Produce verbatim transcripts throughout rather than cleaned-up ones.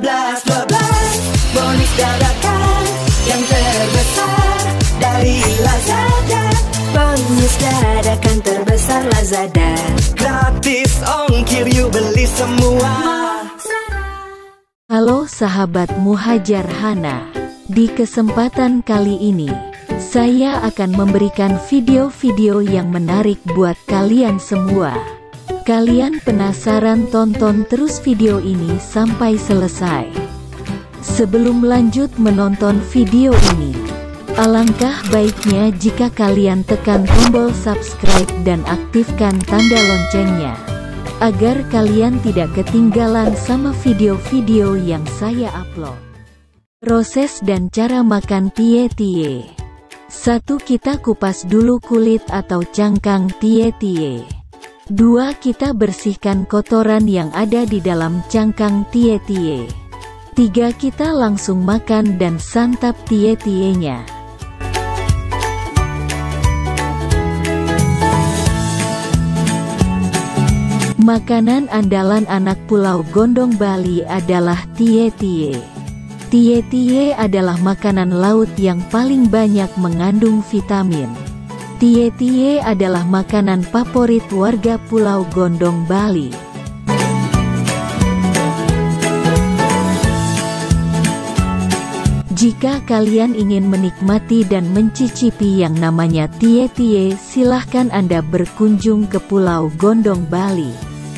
belas dua belas bonus dadakan yang terbesar dari Lazada. Bonus dadakan terbesar Lazada. Gratis ongkir yuk beli semua. Halo sahabat Muhajar Hana. Di kesempatan kali ini, saya akan memberikan video-video yang menarik buat kalian semua. Kalian penasaran? Tonton terus video ini sampai selesai. Sebelum lanjut menonton video ini, alangkah baiknya jika kalian tekan tombol subscribe dan aktifkan tanda loncengnya, agar kalian tidak ketinggalan sama video-video yang saya upload. Proses dan cara makan tie-tie. Satu. Kita kupas dulu kulit atau cangkang tie-tie. Dua. Kita bersihkan kotoran yang ada di dalam cangkang tie-tie. Tiga. Kita langsung makan dan santap tie-tienya. Makanan andalan anak Pulau Gondong Bali adalah tie-tie. Tie-tie adalah makanan laut yang paling banyak mengandung vitamin. Tie-tie adalah makanan favorit warga Pulau Gondong Bali. Jika kalian ingin menikmati dan mencicipi yang namanya tie-tie, silahkan Anda berkunjung ke Pulau Gondong Bali.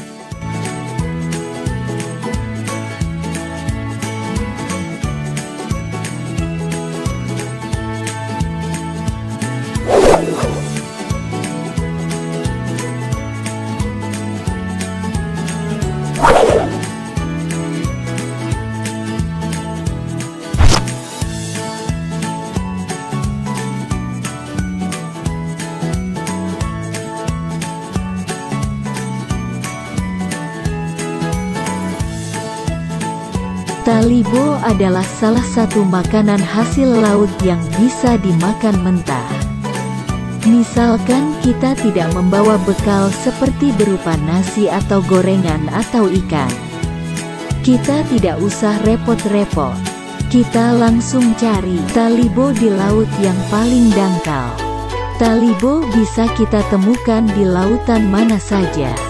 Talibo adalah salah satu makanan hasil laut yang bisa dimakan mentah. Misalkan kita tidak membawa bekal seperti berupa nasi atau gorengan atau ikan. Kita tidak usah repot-repot. Kita langsung cari talibo di laut yang paling dangkal. Talibo bisa kita temukan di lautan mana saja.